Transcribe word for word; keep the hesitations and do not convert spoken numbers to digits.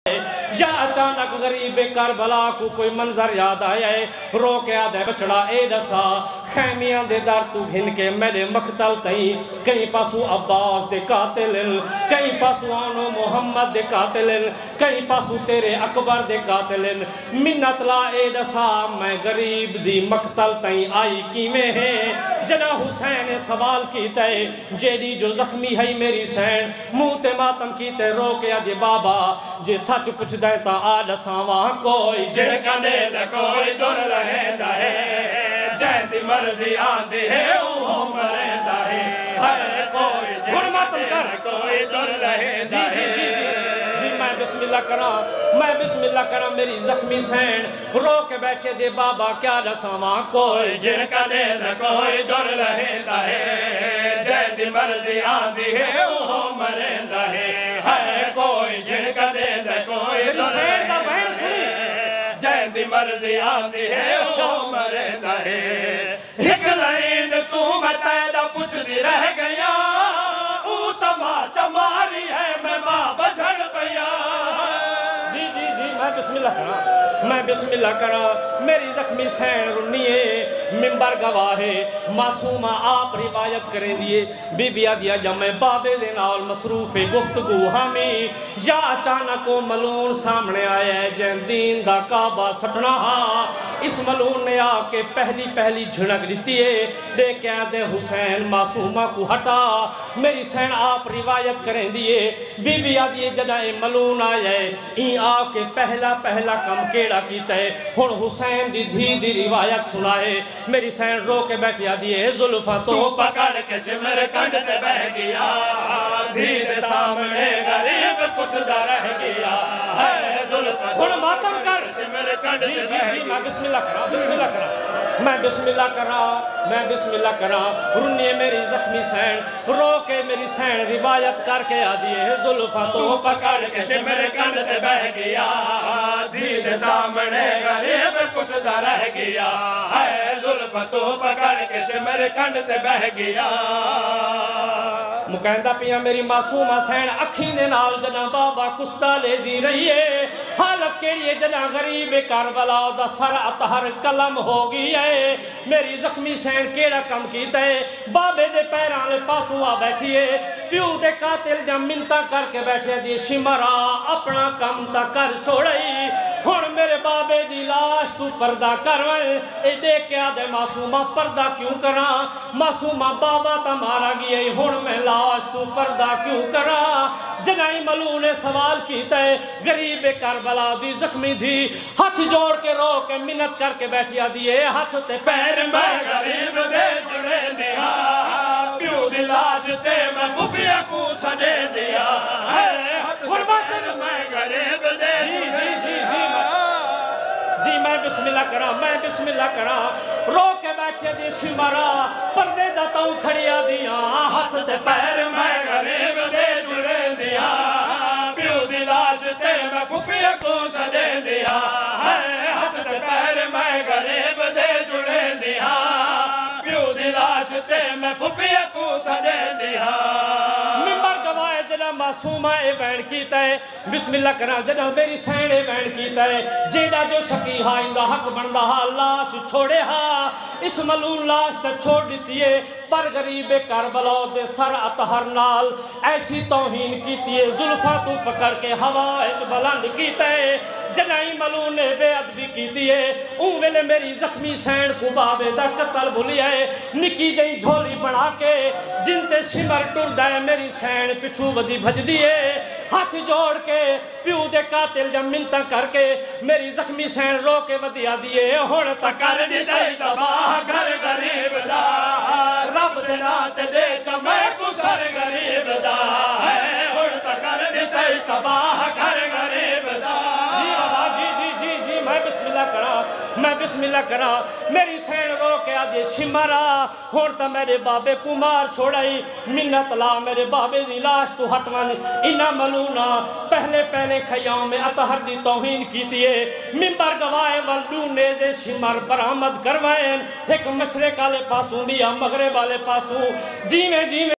یا اچانک غریب کربلا کو کوئی منظر یاد آیا ہے، رو کے آدھے بچڑا اے دسا خیمیاں دے در تو گھن کے میرے مقتل تئیں کہیں پاسو عباس دے قاتلن، کہیں پاسو آنو محمد دے قاتلن، کہیں پاسو تیرے اکبر دے قاتلن، منت لا اے دسا میں غریب دی مقتل تئیں آئی کیویں ہیں؟ جنا حسین سوال کیتا ہے جیڑی جو زخمی ہے میری سین منہ تے ماتم کیتے رو کے آدھے بابا جے سچ پچھ دے تا آج ساواں کوئی جڑ کنے دا کوئی دور رہندا ہے، جائیں دی مرضی آندی ہے اوہ مریندا ہے، ہر کوئی جڑ کنے دا کوئی دور رہندا ہے۔ جی میں بسم اللہ کراں میں بسم اللہ کراں میری زخمی سین رو کے بیٹھے دے بابا کیا دساواں کوئی جڑ کنے دا کوئی دور رہندا ہے، جائیں دی مرضی آندی ہے اوہ مریندا ہے، ہر کوئی جڑ کنے دا کوئی دور رہندا ہے، جائیں دی مرضی آندی ہے اوہ مریندا ہے۔ ایک لائن تو بتائے پوچھ دی رہ گیا او تماچا ماری ہے میں ماں بجھڑ پیا۔ جی جی جی میں بسم اللہ کراں میں بسم اللہ کراں میری زخمی سین رنیے منبر گواہے معصومہ آپ روایت کریں دیے بی بی آدیا جب میں بابے دے نال مصروف گفتگو ہمیں یا اچانک وہ ملون سامنے آیا ہے جن دین دا کعبہ سٹنا ہاں اس ملون نے آ کے پہلی پہلی جھڑک دیتی ہے دے کے آدھے حسین معصومہ کو ہٹا میری سین آپ روایت کریں دیے بی بی آدیا جدائے ملون آیا ہے این آ کے پہلا پہلا کم کیڑا کیتا ہے ہن حسین دی دھی دی روایت سنائے میری سین رو کے بیٹھی آدھیے زلفہ تو پکڑ کے جمر کنڈ تے بہ گیا دھی دے سامنے غریب کسدا رہ گیا ہے زلفہ ہن ماتم کر جمر کنڈ تے بہ جی گیا۔ میں بسم اللہ کراں بسم اللہ کراں میں بسم اللہ کراں میں بسم اللہ کراں رنیے میری زخمی سین رو کے میری سین روایت کر کے آدھیے زلفہ تو تو پکڑ کے جمر کنڈ تے بہ گیا دھی دے سامنے غریب کسدا رہ گیا ہے زلفہ تو پکڑ کے جمر کنڈ تے بہ گیا۔ مکہندہ پیا میری معصومہ سین اکھیں دے نال جنا بابا کستا لے دی رہی ہے حالت کیڑی ہے جنا غریب کربلا دا سر اطہر قلم ہو گئی ہے میری زخمی سین کیڑا کم کیتا ہے بابے دے پیراں لے پاسوں آ بیٹھی ہے پیو دے قاتل دا منتا کر کے بیٹھے دی شمرا اپنا کم تا کر چھوڑئی ہن میرے بابے دی لاش تو پردہ کروائے اے دیکھ کے آدھے معصومہ پردہ کیوں کراں معصومہ بابا تا مارا گئی ہن میں لاش تو پردہ کیوں کرا جنائی ملو نے سوال کیتا ہے غریب کربلا دی زخمی تھی ہاتھ جوڑ کے رو کے منت کر کے بیٹھیا دیئے ہاتھ تے پیر میں غریب دے جڑے دیا پیو دی لاش تے میں بھبیا کو سڑے دیا پیر میں غریب دے جی جی جی جی جی میں بسم اللہ کراں میں بسم اللہ کراں رو کے بیٹھے دی شمارا پردے دا تاؤں کھڑیا دیا ہاتھ تے پیر میں غریب دے جڑے دیا پیو دی لاش تے میں بھبیا کو سڑے دیا ہاتھ تے پیر میں غریب دے جڑے دیا پیو دی لاش تے میں بھبیا کو سڑے دیا۔ ممبر گوائے جنا معصومہ اے وین کیتا ہے بسم اللہ کراں جنا میری سین اے وین کیتا ہے جیڑا جو شکی ہا اندہ حق بندہ ہا لاش چھوڑے ہا اس ملون لاش تے چھوڑ دیتی ہے پر غریب کربلا دے سر اطہر نال ایسی توہین کیتی ہے زلفہ تو پکڑ کے ہوا اچ بلند کیتا ہے جنائی ملون نے بے ادبی کیتی ہے اون ویلے میری زخمی سین کو بابے دا قتل بھولیا ہے نکی جئی جھولی بنا کے جن تے شمر ٹر دے میری سین پچھو ودی بھج دیے ہاتھ جوڑ کے پیو دے قاتل جب منتا کر کے میری زخمی سین رو کے ودیا دیے ہن پکڑ دی دئی تباہ گھر غریب دا رب دے نات دے چمے کو سر غریب دا ہن پکڑ دی دئی تباہ گھر غریب دا۔ جی بابا جی جی جی جی میں بسم اللہ کراں میں بسم اللہ کراں میری سین رو کے آدھے شمرا ہون تا میرے بابے کو مار چھوڑائی منت لا میرے بابے دی لاش تو ہٹوان انہ ملونا پہلے پہلے خیام میں اطہر دی توہین کیتی ہے ممبر گوائے والدو نیزے شمر برآمد کروائیں ایک مشرق والے پاسوں دیا مغرب والے پاسوں جی میں جی میں